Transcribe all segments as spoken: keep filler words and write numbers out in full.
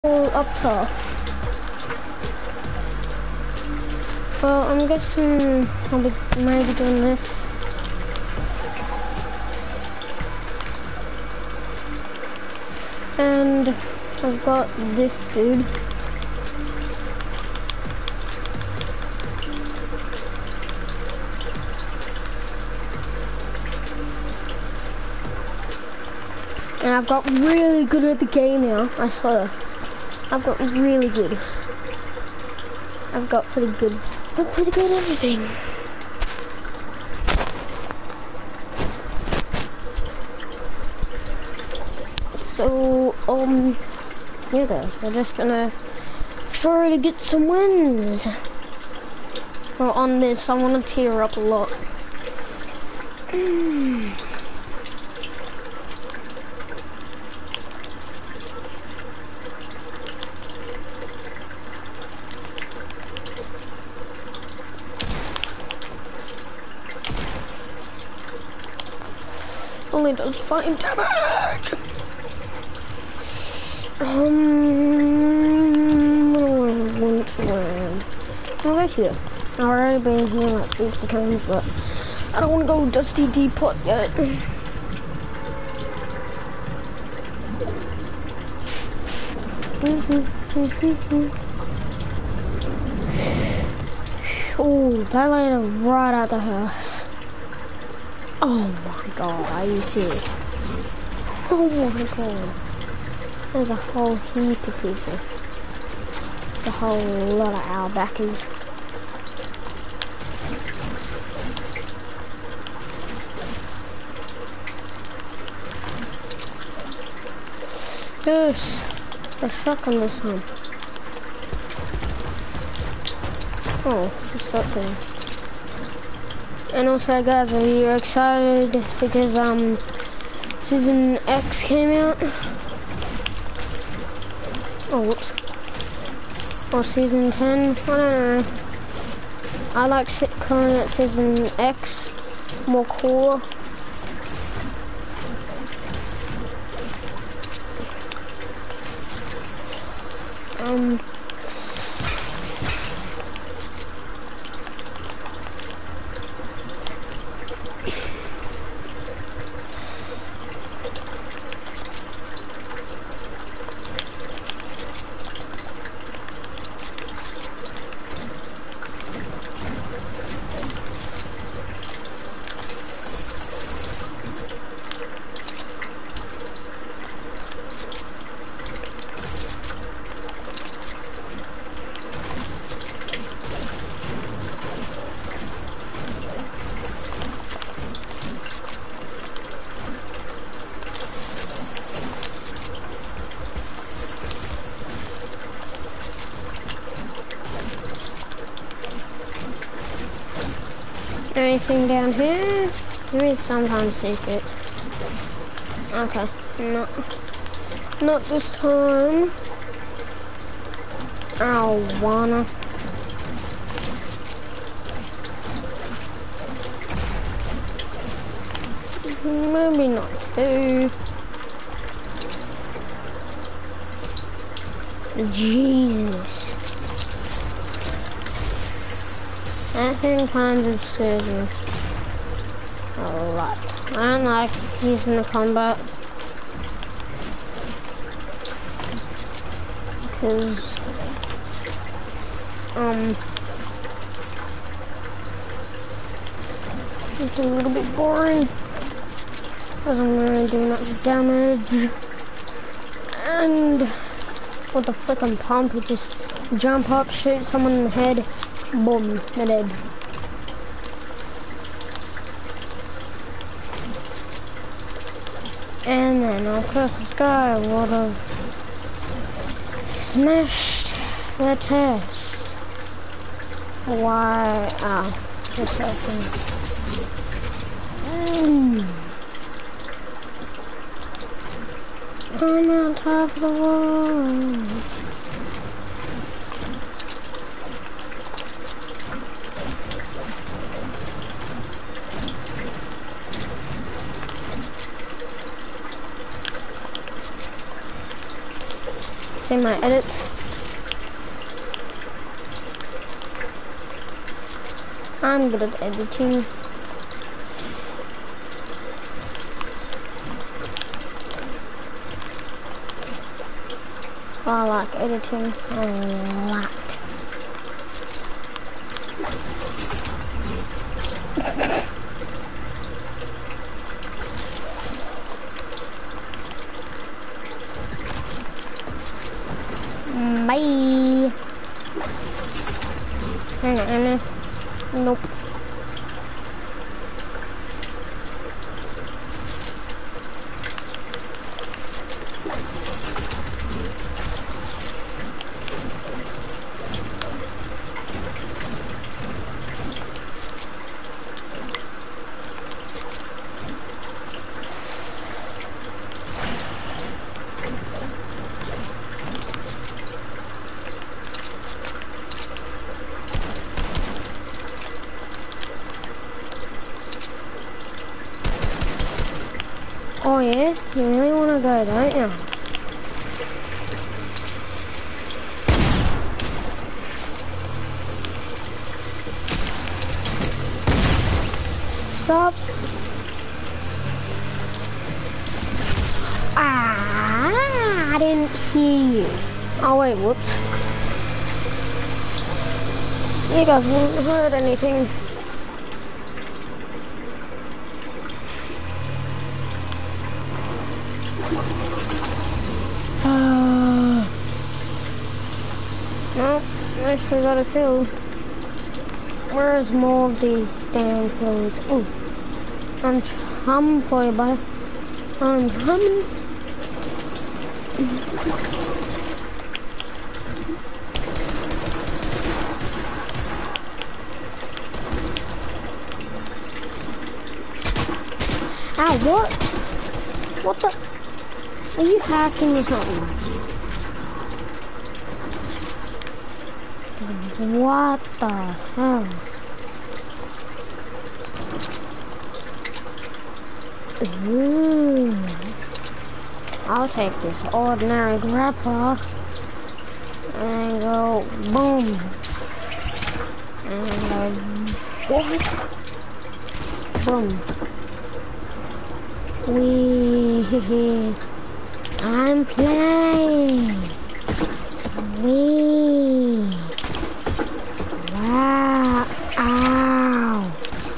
up top. Well, I'm guessing I'll be maybe doing this. And I've got this dude. And I've got really good at the game now, I swear. I've got really good. I've got pretty good. I'm pretty good at everything. So, um, yeah guys, we're just gonna try to get some wins. Well, on this, I want to tear up a lot. Only does five damage. Um, I want to land. I'll go here. I've already been here like fifty times, but I don't want to go Dusty Depot yet. Oh, that landed right out the house. Oh my god, are you serious? Oh my god. There's a whole heap of people. A whole lot of outbackers. Yes, a shotgun this time. Oh, what's that thing? And also guys, are you excited because um season X came out? Oh whoops. Or season ten, I don't know. I like calling it season X, more cooler. Um anything down here? There is sometimes secret. Okay, not not this time. I wanna. Maybe not too. Jesus. That thing kind of scares me a lot. I don't like using the combat because um it's a little bit boring. Doesn't really do much damage, and with the frickin' pump, it just jump up, shoot someone in the head. Boom, they're dead. And then, of course, this guy would have smashed the test. Why? Ah, just open. Mm. I'm on top of the world. see my edits. I'm good at editing. I like editing a lot. Bye. Hang on, Anna. Nope. Oh yeah? You really want to go, don't you? Sup? Ah, I didn't hear you. Oh wait, whoops. You guys wouldn't heard anything. Well, at least we got a kill. Where's more of these damn kills? Ooh, I'm coming for you, buddy. I'm coming. Ah, what? What the? Are you hacking or something? What the hell? Ooh. I'll take this ordinary grappa and go boom. And go what? Boom. Wee. I'm playing. Wee. Wow. Ow.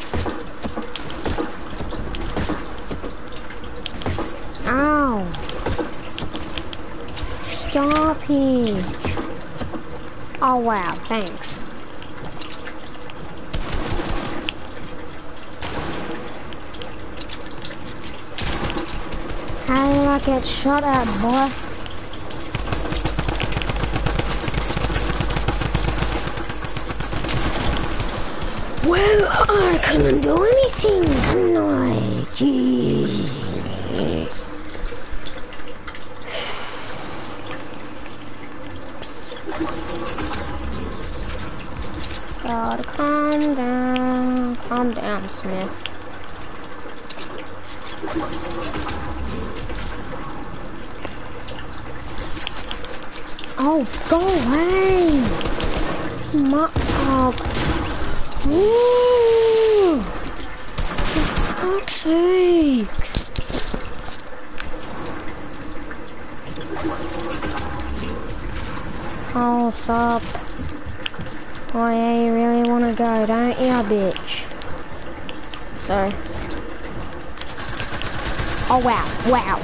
Ow. Stop it. Oh wow, thanks. How did I get shot at, boy? Well, I couldn't do anything, couldn't I? Jeez. Gotta calm down. Calm down, Smith. Oh, go away! My, oh. Ooh. For fuck's sake! Oh, sup? Oh yeah, you really wanna go, don't you, bitch? Sorry. Oh wow, wow.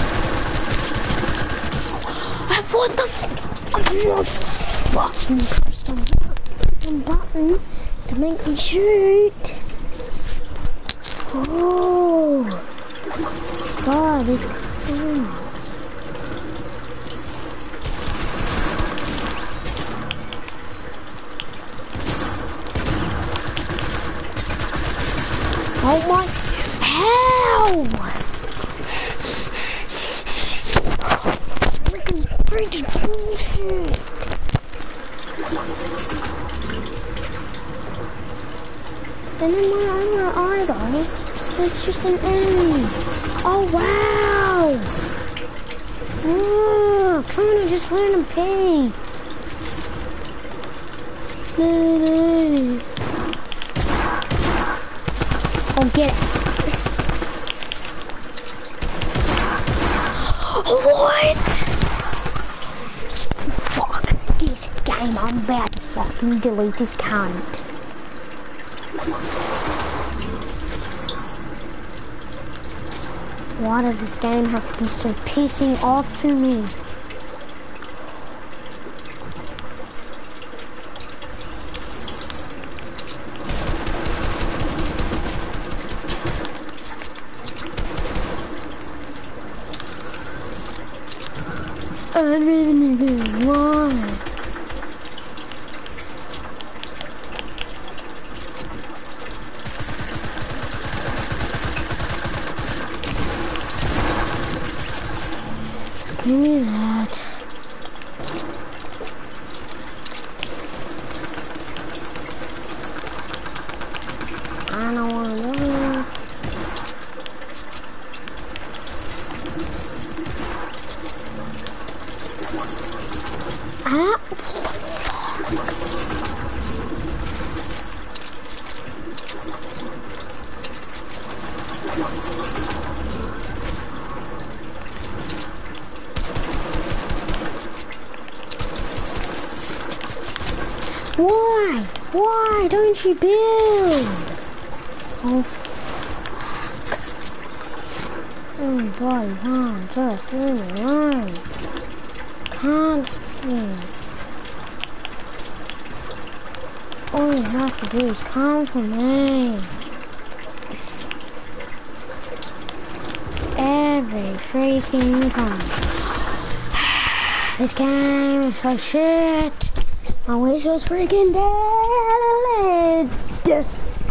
What the fuck? I'm not fucking pressed on the button to make me shoot. Oh, God, it's cool. Oh my, how? Freaking, freaking bullshit. And in my other idol, it's just an enemy. Oh wow! Oh, come on, just learn in peace. No, no. Oh, get it. What? Fuck this game. I'm about to fucking delete this cunt. Why does this game have to be so pissing off to me? I don't even know why. Give me that. I don't want to know. Ah, why? Why don't you build? Oh, fuck. Oh, boy, can't just leave me alone. Can't sleep. All you have to do is come for me. Every freaking time. This game is so shit. I wish it was freaking dead.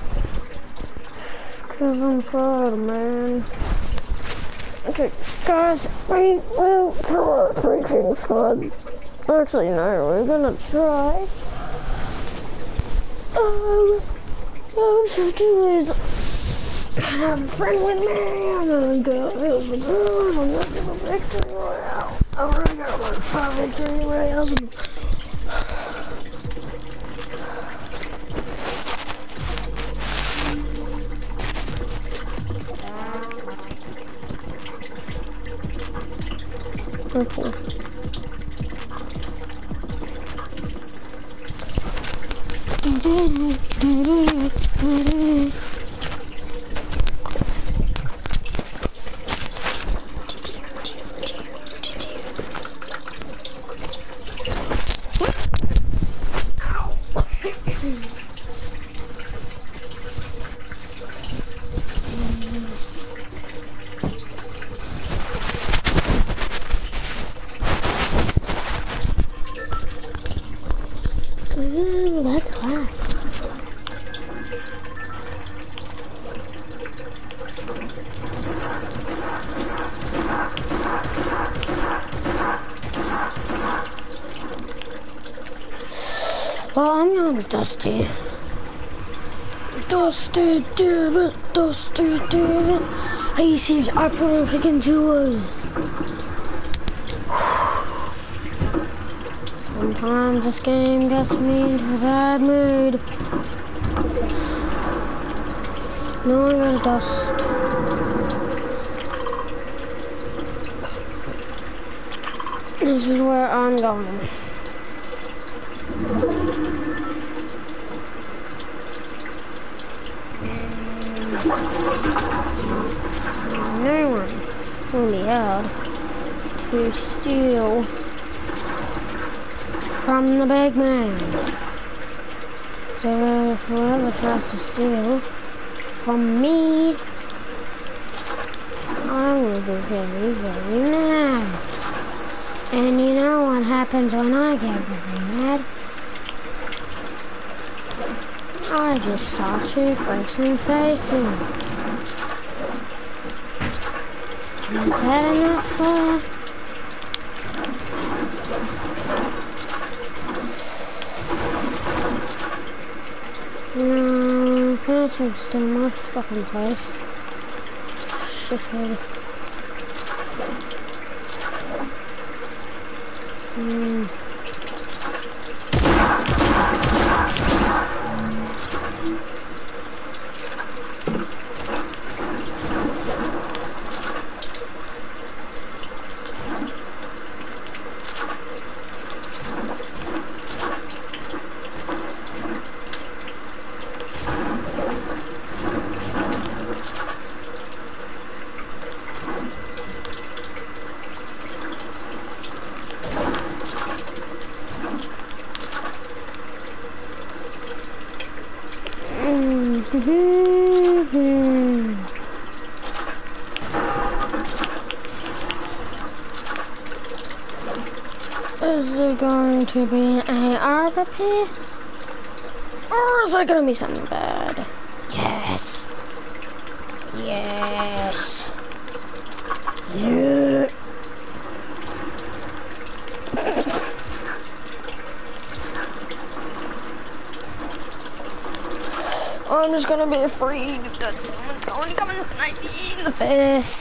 Cause I'm tired, man. Okay, guys, we will try freaking squads. Actually, no, we're gonna try. Um, I'm just doing have a friend with me. I'm gonna go build the groove. I'm gonna do a victory royale. I'm gonna go like five victory royales. Okay. Ooh, that's class. Well, I'm gonna Dusty. Dusty David, Dusty David. Hey, seems I put on freaking jewels. Sometimes this game gets me into a bad mood. No, I'm gonna dust. This is where I'm going. No one will be allowed to steal from the big man. So whoever tries to steal from me, I will be very, very mad. And you know what happens when I get very mad? I just start to break some faces. Is that enough for you? No, can't steal my fucking place. Shithead. Mm. Is there going to be an R P P? Or is there going to be something bad? Yes. Yes. Yeah. I'm just gonna be afraid that someone's going to come and snipe me in the face.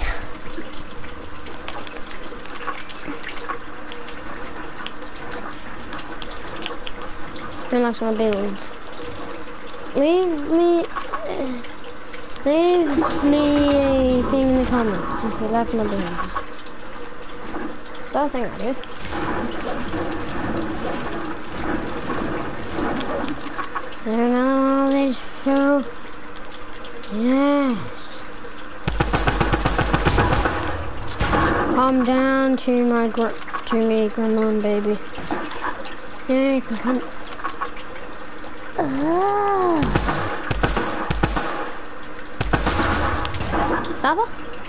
And that's my builds. Leave me, uh, leave me a thing in the comments if you like my builds. So I think I do. There all this show. Yes. Come down to my gr to me, grandma and baby. Yeah, you can come. Uh. Saba?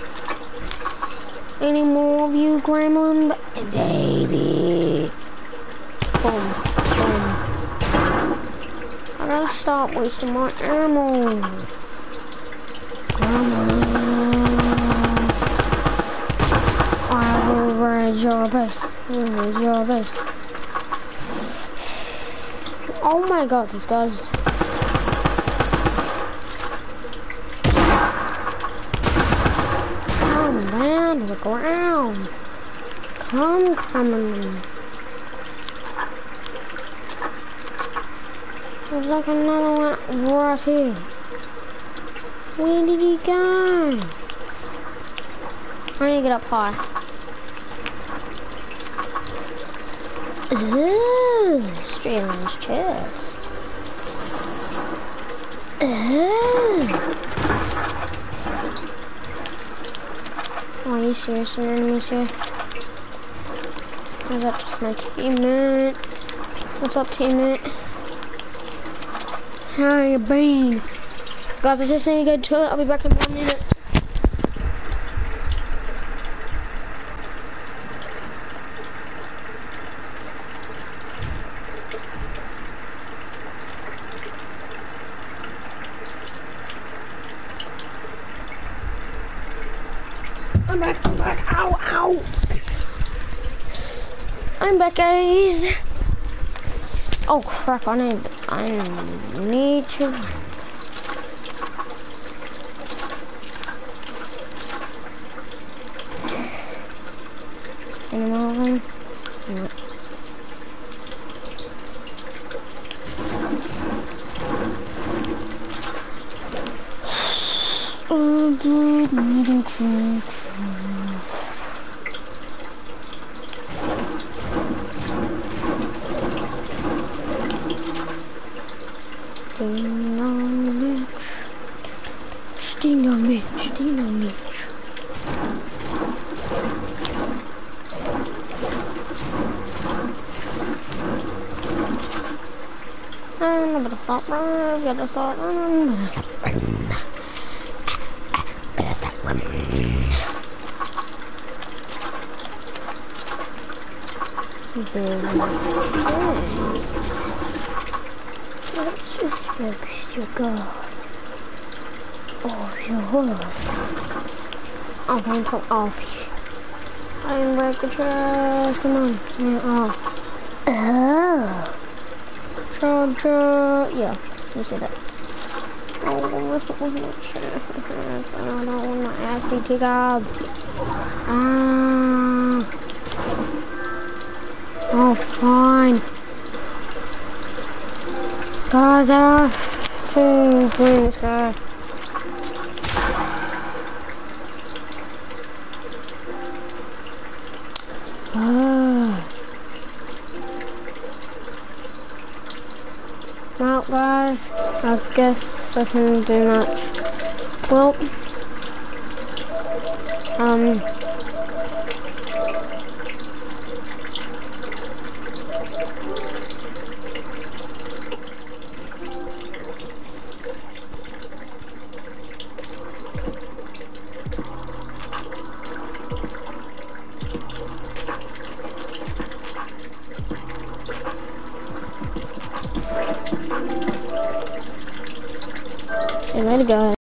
Any more of you, grandma and baby? Boom, boom. I gotta stop wasting my ammo. Grandma. I will raise your best. Raise your best. Oh my god, these guys. Come down to the ground. Come, come. There's like another one right here. Where did he go? I need to get up high. Ooh, straight on his chest. Ooh. Are you serious? An enemy's here? What's up, just my teammate? What's up, teammate? How you been? Guys, I just need to go to the toilet. I'll be back in one minute. I'm back, I'm back. Ow, ow. I'm back, guys. Oh crap, I need, I need to. Any more of them? No. Oh, good, middle creek. Dino Mitch, Dino Mitch. I'm gonna stop running, gotta stop running, gotta stop running. Gotta stop running. Let's just focus your God. Oh, your I'm going to top off. I'm break the trash. Come on. Yeah, oh. Oh. Chug, chug. Yeah, you see that. Oh, what's up with my chest? I don't want my ass to be tickled. Ah. Oh, fine. Guys, I have two minutes, guys. Ah. Well, guys, I guess I can do much. Well, um, see you later, guys.